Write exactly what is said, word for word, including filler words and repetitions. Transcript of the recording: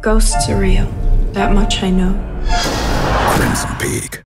Ghosts are real. That much I know. Crimson Peak.